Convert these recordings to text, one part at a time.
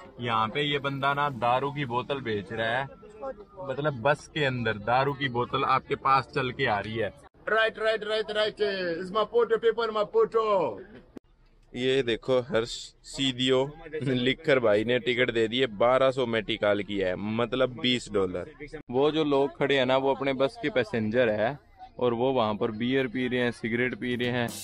यहाँ पे ये बंदा ना दारू की बोतल बेच रहा है, मतलब बस के अंदर दारू की बोतल आपके पास चल के आ रही है। राइट राइट राइट राइट, इस मापुटो पेपर मापुटो। ये देखो हर्ष सीडीओ लिखकर भाई ने टिकट दे दिए, 1200 में टिकाल किया है, मतलब $20। वो जो लोग खड़े हैं ना वो अपने बस के पैसेंजर है और वो वहां पर बियर पी रहे हैं, सिगरेट पी रहे हैं।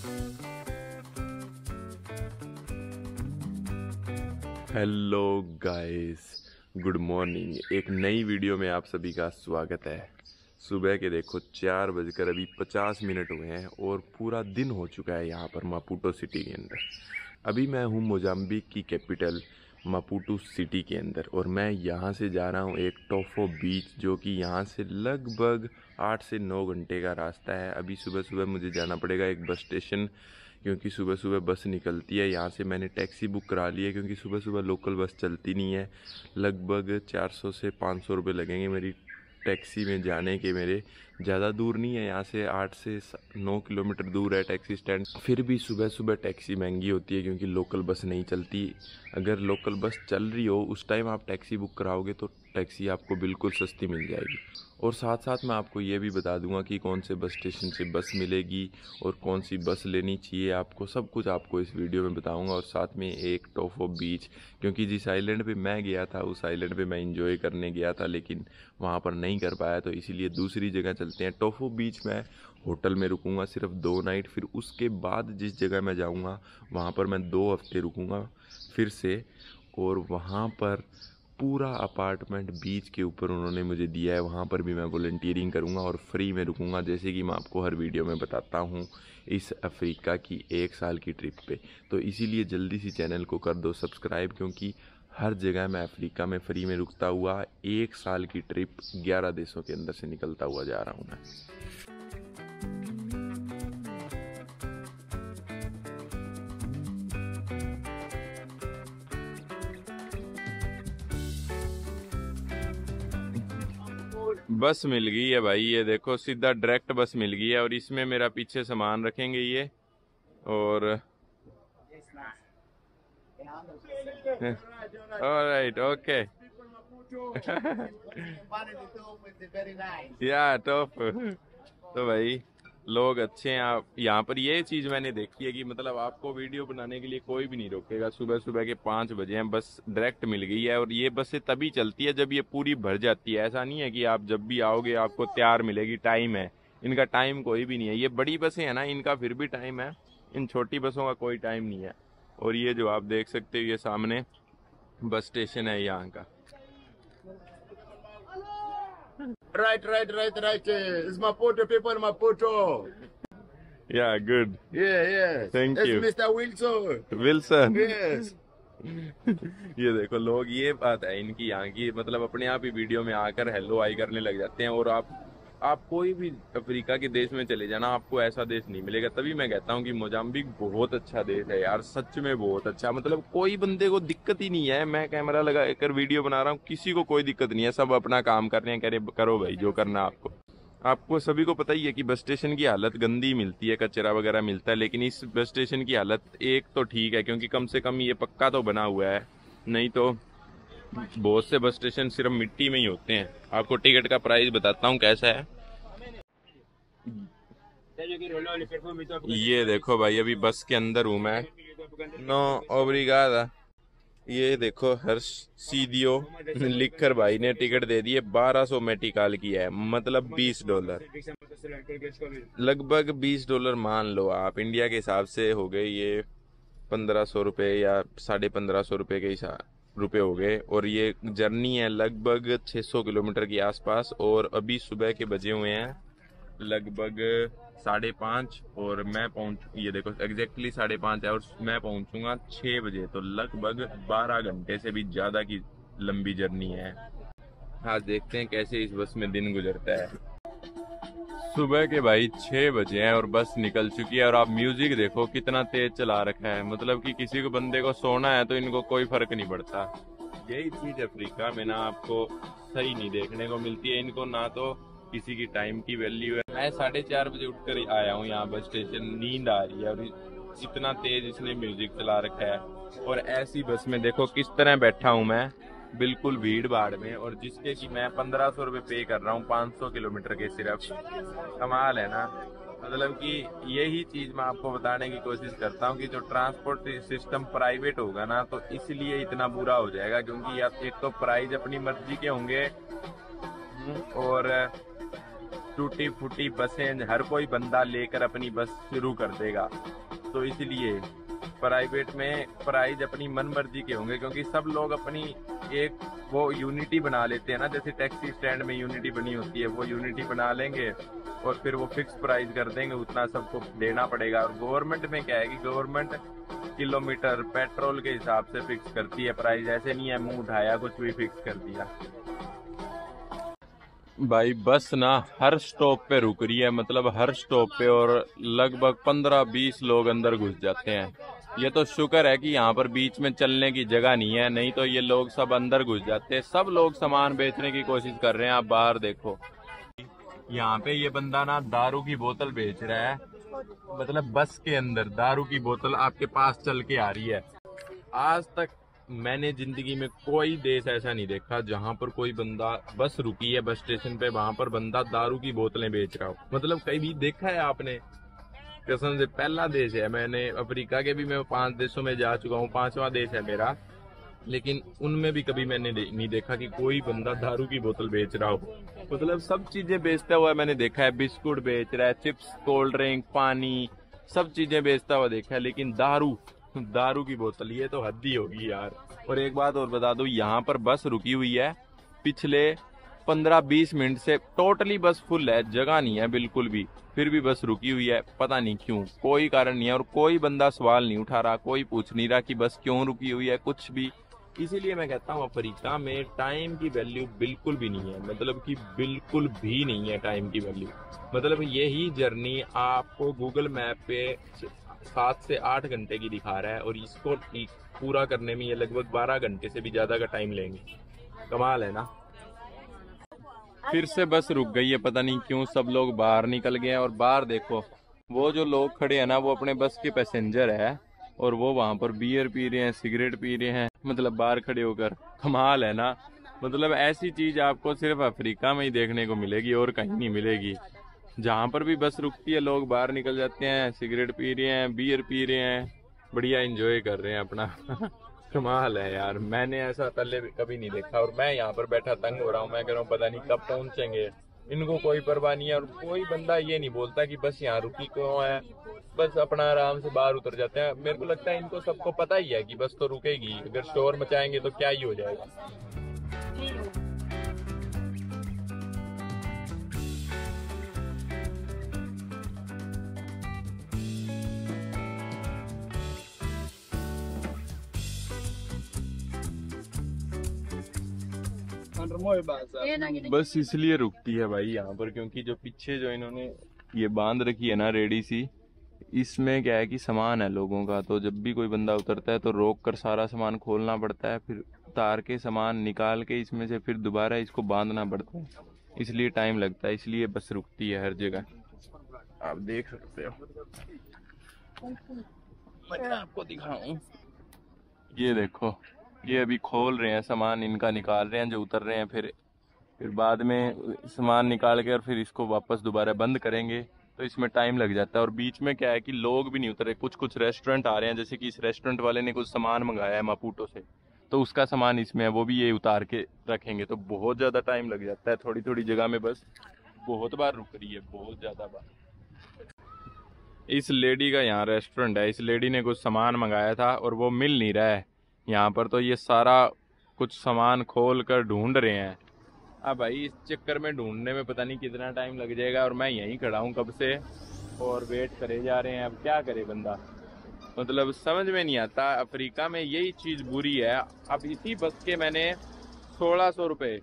Hello guys, good morning. एक नई वीडियो में आप सभी का स्वागत है। सुबह के देखो 4 बजकर अभी 50 मिनट हुए हैं और पूरा दिन हो चुका है यहाँ पर मापुटो सिटी के अंदर। अभी मैं हूँ मोजाम्बिक की कैपिटल मापुटो सिटी के अंदर और मैं यहाँ से जा रहा हूँ एक टोफो बीच, जो कि यहाँ से लगभग 8 से 9 घंटे का रास्ता है। अभी सुबह सुबह मुझे जाना पड़ेगा एक बस स्टेशन, क्योंकि सुबह सुबह बस निकलती है। यहाँ से मैंने टैक्सी बुक करा ली है क्योंकि सुबह सुबह लोकल बस चलती नहीं है। लगभग 400 से 500 रुपये लगेंगे मेरी टैक्सी में जाने के। मेरे ज़्यादा दूर नहीं है, यहाँ से 8 से 9 किलोमीटर दूर है टैक्सी स्टैंड। फिर भी सुबह सुबह टैक्सी महंगी होती है क्योंकि लोकल बस नहीं चलती। अगर लोकल बस चल रही हो उस टाइम आप टैक्सी बुक कराओगे तो टैक्सी आपको बिल्कुल सस्ती मिल जाएगी। और साथ साथ मैं आपको ये भी बता दूंगा कि कौन से बस स्टेशन से बस मिलेगी और कौन सी बस लेनी चाहिए आपको, सब कुछ आपको इस वीडियो में बताऊंगा। और साथ में एक टोफो बीच, क्योंकि जिस आइलैंड पे मैं गया था उस आइलैंड पे मैं एंजॉय करने गया था लेकिन वहाँ पर नहीं कर पाया, तो इसीलिए दूसरी जगह चलते हैं। टोफो बीच में होटल में रुकूंगा सिर्फ 2 नाइट, फिर उसके बाद जिस जगह मैं जाऊँगा वहाँ पर मैं 2 हफ्ते रुकूँगा फिर से। और वहाँ पर पूरा अपार्टमेंट बीच के ऊपर उन्होंने मुझे दिया है, वहाँ पर भी मैं वॉलंटियरिंग करूँगा और फ्री में रुकूँगा, जैसे कि मैं आपको हर वीडियो में बताता हूँ इस अफ्रीका की 1 साल की ट्रिप पे। तो इसीलिए जल्दी से चैनल को कर दो सब्सक्राइब, क्योंकि हर जगह मैं अफ्रीका में फ्री में रुकता हुआ 1 साल की ट्रिप 11 देशों के अंदर से निकलता हुआ जा रहा हूँ मैं। बस मिल गई है भाई, ये देखो सीधा डायरेक्ट बस मिल गई है और इसमें मेरा पीछे सामान रखेंगे ये। और ऑलराइट, ओके या टॉप। तो भाई लोग अच्छे हैं। आप यहाँ पर ये चीज़ मैंने देखी है कि मतलब आपको वीडियो बनाने के लिए कोई भी नहीं रोकेगा। सुबह सुबह के 5 बजे हैं, बस डायरेक्ट मिल गई है और ये बसें तभी चलती है जब ये पूरी भर जाती है। ऐसा नहीं है कि आप जब भी आओगे आपको तैयार मिलेगी, टाइम है। इनका टाइम कोई भी नहीं है। ये बड़ी बसें हैं ना, इनका फिर भी टाइम है, इन छोटी बसों का कोई टाइम नहीं है। और ये जो आप देख सकते हो ये सामने बस स्टेशन है यहाँ का। Right, right, right, right. It's Maputo people, Maputo. Yeah, good. Yeah, yes. Thank you. It's Mr. Wilson. Wilson. Yes. ये देखो लोग, ये बात है इनकी यहाँ की, मतलब अपने आप ही वीडियो में आकर हेलो आई करने लग जाते हैं। और आप कोई भी अफ्रीका के देश में चले जाना, आपको ऐसा देश नहीं मिलेगा। तभी मैं कहता हूँ कि मोजाम्बिक बहुत अच्छा देश है यार, सच में बहुत अच्छा। मतलब कोई बंदे को दिक्कत ही नहीं है। मैं कैमरा लगा कर वीडियो बना रहा हूँ, किसी को कोई दिक्कत नहीं है, सब अपना काम कर रहे हैं। करो भाई जो करना आपको सभी को पता ही है कि बस स्टेशन की हालत गंदी मिलती है, कचरा वगैरह मिलता है। लेकिन इस बस स्टेशन की हालत एक तो ठीक है क्योंकि कम से कम ये पक्का तो बना हुआ है, नहीं तो बहुत से बस स्टेशन सिर्फ मिट्टी में ही होते हैं। आपको टिकट का प्राइस बताता हूँ कैसा है। ये देखो भाई, अभी बस के अंदर हूँ मैं। नो ओब्रिगादा। ये देखो हर्ष सीडीओ लिखकर भाई ने टिकट दे दिए, 1200 में टिकाल किया है, मतलब $20। लगभग $20 मान लो आप, इंडिया के हिसाब से हो गए ये 1500 रुपये या 1550 रुपये के हिसाब रुपये हो गए। और ये जर्नी है लगभग 600 किलोमीटर के आसपास। और अभी सुबह के बजे हुए हैं लगभग 5:30 और मैं ये देखो एग्जैक्टली 5:30 है और मैं पहुंचूंगा 6 बजे। तो लगभग 12 घंटे से भी ज़्यादा की लंबी जर्नी है। आज देखते हैं कैसे इस बस में दिन गुजरता है। सुबह के भाई 6 बजे हैं और बस निकल चुकी है। और आप म्यूजिक देखो कितना तेज चला रखा है, मतलब कि किसी को बंदे को सोना है तो इनको कोई फर्क नहीं पड़ता। यही चीज अफ्रीका में ना आपको सही नहीं देखने को मिलती है। इनको ना तो किसी की टाइम की वैल्यू है। मैं 4:30 बजे उठकर आया हूँ यहाँ बस स्टेशन, नींद आ रही है और इतना तेज इसने म्यूजिक चला रखा है। और ऐसी बस में देखो किस तरह बैठा हूँ मैं, बिल्कुल भीड़ भाड़ में, और जिसके कि मैं 1500 रुपये पे कर रहा हूँ 500 किलोमीटर के सिर्फ। कमाल है ना। मतलब कि यही चीज मैं आपको बताने की कोशिश करता हूँ कि जो ट्रांसपोर्ट सिस्टम प्राइवेट होगा ना तो इसलिए इतना बुरा हो जाएगा, क्योंकि आप एक तो प्राइस अपनी मर्जी के होंगे और टूटी फूटी बसें हर कोई बंदा लेकर अपनी बस शुरू कर देगा। तो इसलिए प्राइवेट में प्राइस अपनी मन मर्जी के होंगे, क्योंकि सब लोग अपनी एक वो यूनिटी बना लेते हैं ना, जैसे टैक्सी स्टैंड में यूनिटी बनी होती है, वो यूनिटी बना लेंगे और फिर वो फिक्स प्राइस कर देंगे, उतना सबको देना पड़ेगा। और गवर्नमेंट में क्या है कि गवर्नमेंट किलोमीटर पेट्रोल के हिसाब से फिक्स करती है प्राइस, ऐसे नहीं है मुंह उठाया कुछ भी फिक्स कर दिया। भाई बस ना हर स्टॉप पे रुक रही है, मतलब हर स्टॉप पे, और लगभग 15-20 लोग अंदर घुस जाते हैं। ये तो शुक्र है कि यहाँ पर बीच में चलने की जगह नहीं है, नहीं तो ये लोग सब अंदर घुस जाते हैं। सब लोग सामान बेचने की कोशिश कर रहे हैं। आप बाहर देखो, यहाँ पे ये बंदा ना दारू की बोतल बेच रहा है, मतलब बस के अंदर दारू की बोतल आपके पास चल के आ रही है। आज तक मैंने जिंदगी में कोई देश ऐसा नहीं देखा जहां पर कोई बंदा बस रुकी है बस स्टेशन पे, वहां पर बंदा दारू की बोतलें बेच रहा हो। मतलब कहीं भी देखा है आपने? कसम से पहला देश है। मैंने अफ्रीका के भी मैं 5 देशों में जा चुका हूँ, 5वां देश है मेरा, लेकिन उनमें भी कभी मैंने नहीं देखा कि कोई बंदा दारू की बोतल बेच रहा हो। मतलब सब चीजें बेचता हुआ मैंने देखा है, बिस्कुट बेच रहा है, चिप्स, कोल्ड ड्रिंक, पानी, सब चीजें बेचता हुआ देखा है, लेकिन दारू की बोतल, ये तो हद ही होगी यार। और एक बात और बता दूं, यहाँ पर बस रुकी हुई है पिछले 15-20 मिनट से, टोटली बस फुल है, जगह नहीं है बिल्कुल भी, फिर भी बस रुकी हुई है। पता नहीं क्यों, कोई कारण नहीं है, और कोई बंदा सवाल नहीं उठा रहा, कोई पूछ नहीं रहा कि बस क्यों रुकी हुई है, कुछ भी। इसीलिए मैं कहता हूँ अफ्रीका में टाइम की वैल्यू बिल्कुल भी नहीं है, मतलब कि बिल्कुल भी नहीं है टाइम की वैल्यू। मतलब यही जर्नी आपको गूगल मैप पे 7 से 8 घंटे की दिखा रहा है, और इसको पूरा करने में ये लगभग 12 घंटे से भी ज्यादा का टाइम लेंगे। कमाल है ना। फिर से बस रुक गई है, पता नहीं क्यों। सब लोग बाहर निकल गए हैं, और बाहर देखो वो जो लोग खड़े हैं ना, वो अपने बस के पैसेंजर है, और वो वहां पर बियर पी रहे हैं, सिगरेट पी रहे हैं, मतलब बाहर खड़े होकर। कमाल है ना। मतलब ऐसी चीज आपको सिर्फ अफ्रीका में ही देखने को मिलेगी, और कहीं नहीं मिलेगी। जहाँ पर भी बस रुकती है लोग बाहर निकल जाते हैं, सिगरेट पी रहे हैं, बियर पी रहे हैं, बढ़िया एंजॉय कर रहे हैं अपना। कमाल है यार, मैंने ऐसा पहले कभी नहीं देखा, और मैं यहाँ पर बैठा तंग हो रहा हूँ। मैं कह रहा हूँ पता नहीं कब पहुंचेंगे। इनको कोई परवाह नहीं है, और कोई बंदा ये नहीं बोलता कि बस यहाँ रुकी क्यों है, बस अपना आराम से बाहर उतर जाते हैं। मेरे को लगता है इनको सबको पता ही है कि बस तो रुकेगी, अगर शोर मचाएंगे तो क्या ही हो जाएगा। बस इसलिए रुकती है भाई यहाँ पर, क्योंकि जो पीछे जो इन्होंने ये बांध रखी है ना रेडी सी, इसमें क्या है कि सामान है लोगों का, तो जब भी कोई बंदा उतरता है तो रोक कर सारा सामान खोलना पड़ता है, फिर उतार के सामान निकाल के इसमें से फिर दोबारा इसको बांधना पड़ता है, इसलिए टाइम लगता है। इसलिए बस रुकती है हर जगह, आप देख सकते हो। मैं आपको दिखाऊं, ये देखो, ये अभी खोल रहे हैं सामान, इनका निकाल रहे हैं जो उतर रहे हैं, फिर बाद में सामान निकाल के और फिर इसको वापस दोबारा बंद करेंगे, तो इसमें टाइम लग जाता है। और बीच में क्या है कि लोग भी नहीं उतर रहे, कुछ रेस्टोरेंट आ रहे हैं, जैसे कि इस रेस्टोरेंट वाले ने कुछ सामान मंगाया है मापुटो से, तो उसका सामान इसमें है, वो भी ये उतार के रखेंगे, तो बहुत ज़्यादा टाइम लग जाता है। थोड़ी थोड़ी जगह में बस बहुत बार रुक रही है, बहुत ज़्यादा बार। इस लेडी का यहाँ रेस्टोरेंट है, इस लेडी ने कुछ सामान मंगाया था और वो मिल नहीं रहा है यहाँ पर, तो ये सारा कुछ सामान खोल कर ढूंढ रहे हैं। अब भाई इस चक्कर में ढूंढने में पता नहीं कितना टाइम लग जाएगा, और मैं यहीं खड़ा हूँ कब से और वेट करे जा रहे हैं। अब क्या करे बंदा, मतलब समझ में नहीं आता। अफ्रीका में यही चीज़ बुरी है। अब इसी बस के मैंने 1600 रुपये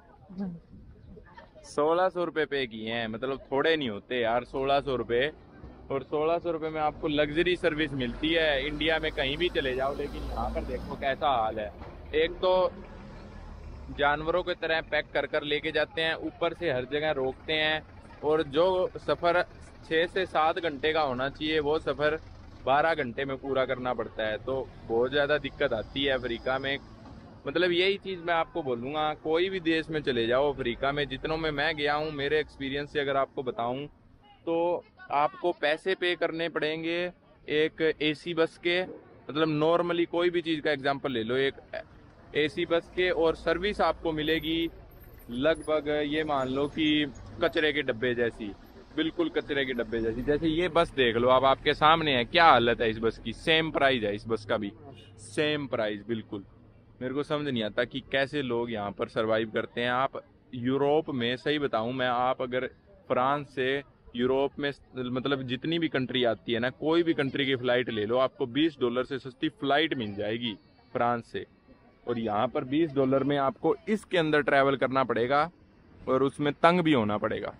1600 रुपये पे किए हैं, मतलब थोड़े नहीं होते यार 1600 रुपये। और 1600 रुपये में आपको लग्जरी सर्विस मिलती है, इंडिया में कहीं भी चले जाओ, लेकिन यहाँ पर देखो कैसा हाल है। एक तो जानवरों की तरह पैक कर कर लेके जाते हैं, ऊपर से हर जगह रोकते हैं, और जो सफ़र 6 से 7 घंटे का होना चाहिए वो सफ़र 12 घंटे में पूरा करना पड़ता है, तो बहुत ज़्यादा दिक्कत आती है अफ्रीका में। मतलब यही चीज़ मैं आपको बोलूँगा, कोई भी देश में चले जाओ अफ्रीका में, जितनों में मैं गया हूँ, मेरे एक्सपीरियंस से अगर आपको बताऊँ तो आपको पैसे पे करने पड़ेंगे एक एसी बस के। मतलब नॉर्मली कोई भी चीज़ का एग्जांपल ले लो, एक एसी बस के, और सर्विस आपको मिलेगी लगभग ये मान लो कि कचरे के डब्बे जैसी, बिल्कुल कचरे के डब्बे जैसी। जैसे ये बस देख लो, अब आपके सामने है, क्या हालत है इस बस की। सेम प्राइस है इस बस का भी, सेम प्राइस बिल्कुल। मेरे को समझ नहीं आता कि कैसे लोग यहाँ पर सरवाइव करते हैं। आप यूरोप में, सही बताऊं मैं, आप अगर फ्रांस से यूरोप में, मतलब जितनी भी कंट्री आती है ना, कोई भी कंट्री की फ्लाइट ले लो, आपको $20 से सस्ती फ्लाइट मिल जाएगी फ्रांस से। और यहाँ पर $20 में आपको इसके अंदर ट्रैवल करना पड़ेगा, और उसमें तंग भी होना पड़ेगा।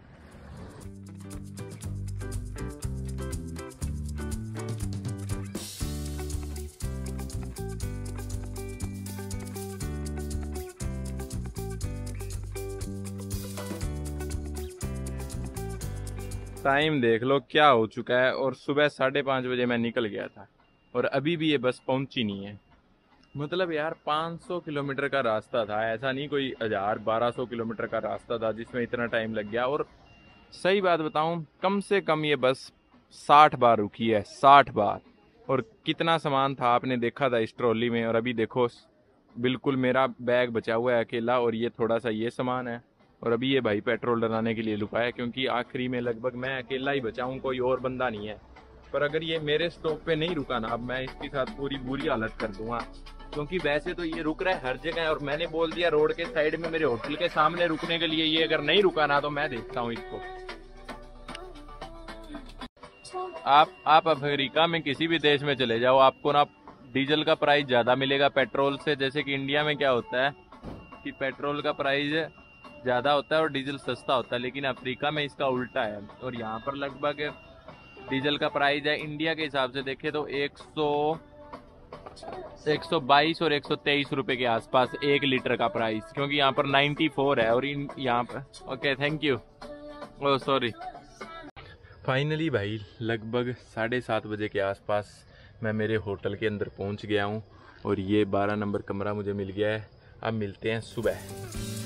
टाइम देख लो क्या हो चुका है, और सुबह 5:30 बजे मैं निकल गया था, और अभी भी ये बस पहुंची नहीं है। मतलब यार 500 किलोमीटर का रास्ता था, ऐसा नहीं कोई 1000-1200 किलोमीटर का रास्ता था जिसमें इतना टाइम लग गया। और सही बात बताऊं, कम से कम ये बस 60 बार रुकी है, 60 बार। और कितना सामान था आपने देखा था इस ट्रॉली में, और अभी देखो बिल्कुल मेरा बैग बचा हुआ है अकेला, और ये थोड़ा सा ये सामान है। और अभी ये भाई पेट्रोल डलाने के लिए रुका है, क्योंकि आखिरी में लगभग मैं अकेला ही बचा हूँ, कोई और बंदा नहीं है। पर अगर ये मेरे स्टॉप पे नहीं रुका ना, अब मैं इसके साथ पूरी बुरी हालत कर दूंगा। क्योंकि वैसे तो ये रुक रहा है हर जगह, और मैंने बोल दिया रोड के साइड में मेरे होटल के सामने रुकने के लिए, ये अगर नहीं रुका ना तो मैं देखता हूँ इसको। आप अफ्रीका में किसी भी देश में चले जाओ, आपको ना डीजल का प्राइस ज़्यादा मिलेगा पेट्रोल से। जैसे कि इंडिया में क्या होता है कि पेट्रोल का प्राइस ज़्यादा होता है और डीजल सस्ता होता है, लेकिन अफ्रीका में इसका उल्टा है। और यहाँ पर लगभग डीजल का प्राइस है, इंडिया के हिसाब से देखें तो 122 और 123 रुपए के आसपास 1 लीटर का प्राइस, क्योंकि यहाँ पर 94 है। और यहाँ पर okay, thank you, oh sorry. Finally भाई लगभग 7:30 बजे के आसपास मैं मेरे होटल के अंदर पहुंच गया हूं, और ये 12 नंबर कमरा मुझे मिल गया है। अब मिलते हैं सुबह।